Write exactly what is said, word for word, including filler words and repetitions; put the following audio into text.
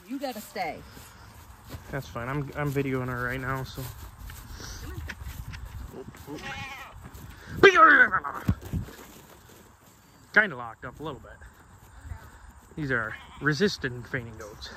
You gotta stay. That's fine. I'm I'm videoing her right now, so. Kind of locked up a little bit. These are resistant fainting goats.